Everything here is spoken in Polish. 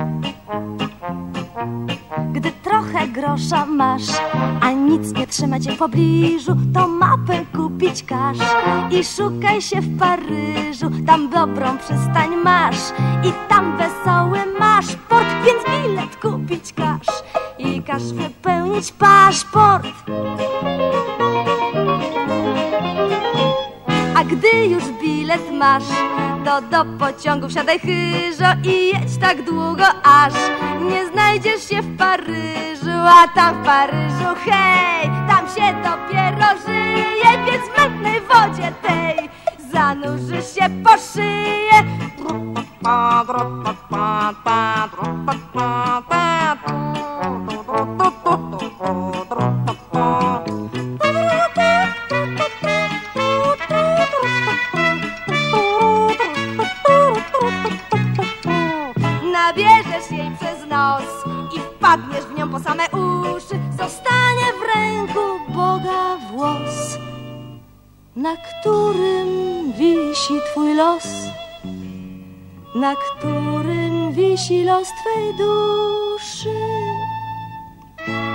Gdy trochę grosza masz, a nic nie trzyma cię w pobliżu, to mapę kupić każ i szukaj się w Paryżu. Tam dobrą przystań masz i tam wesoły masz port, więc bilet kupić każ i każ wypełnić paszport. A gdy już bilet masz, to do pociągu wsiadaj chyżo i jedź tak długo, aż nie znajdziesz się w Paryżu. A tam w Paryżu, hej, tam się dopiero żyje, więc w mętnej wodzie tej zanurzysz się po szyję. Nabierzesz jej przez nos i wpadniesz w nią po same uszy. Zostanie w ręku Boga włos, na którym wisi twój los, na którym wisi los twej duszy.